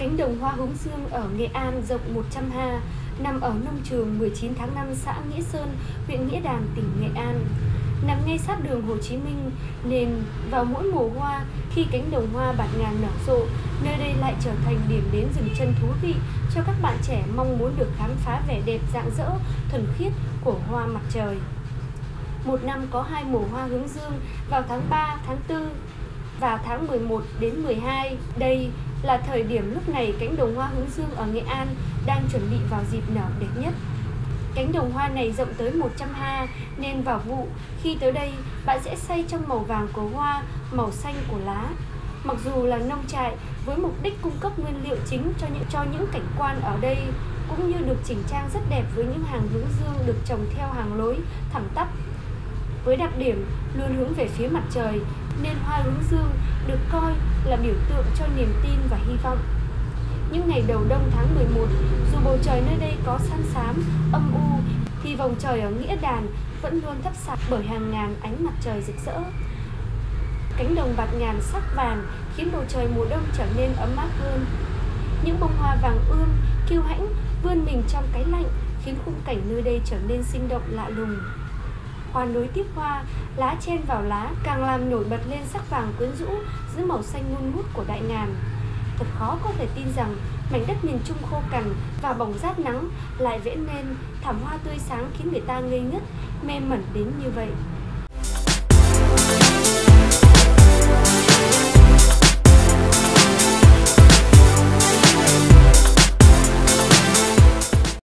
Cánh đồng hoa hướng dương ở Nghệ An rộng 100 ha, nằm ở nông trường 19 tháng 5 xã Nghĩa Sơn, huyện Nghĩa Đàn, tỉnh Nghệ An. Nằm ngay sát đường Hồ Chí Minh nên vào mỗi mùa hoa, khi cánh đồng hoa bạt ngàn nở rộ, nơi đây lại trở thành điểm đến dừng chân thú vị cho các bạn trẻ mong muốn được khám phá vẻ đẹp rạng rỡ, thuần khiết của hoa mặt trời. Một năm có 2 mùa hoa hướng dương vào tháng 3, tháng 4 và tháng 11 đến 12. Đây là thời điểm lúc này cánh đồng hoa hướng dương ở Nghệ An đang chuẩn bị vào dịp nở đẹp nhất. Cánh đồng hoa này rộng tới 100 ha nên vào vụ khi tới đây bạn sẽ say trong màu vàng của hoa, màu xanh của lá. Mặc dù là nông trại với mục đích cung cấp nguyên liệu chính cho những cảnh quan ở đây, cũng như được chỉnh trang rất đẹp với những hàng hướng dương được trồng theo hàng lối thẳng tắp. Với đặc điểm luôn hướng về phía mặt trời nên hoa hướng dương được coi là biểu tượng cho niềm tin và hy vọng. Những ngày đầu đông tháng 11, dù bầu trời nơi đây có xám xám, âm u, thì vòng trời ở Nghĩa Đàn vẫn luôn thắp sáng bởi hàng ngàn ánh mặt trời rực rỡ. Cánh đồng bạt ngàn sắc vàng khiến bầu trời mùa đông trở nên ấm áp hơn. Những bông hoa vàng ươm, kiêu hãnh vươn mình trong cái lạnh khiến khung cảnh nơi đây trở nên sinh động lạ lùng. Hoa nối tiếp hoa, lá chen vào lá càng làm nổi bật lên sắc vàng quyến rũ giữa màu xanh ngôn ngút của đại ngàn. Thật khó có thể tin rằng mảnh đất miền Trung khô cằn và bỏng rát nắng lại vẽ nên thảm hoa tươi sáng khiến người ta ngây ngất, mê mẩn đến như vậy.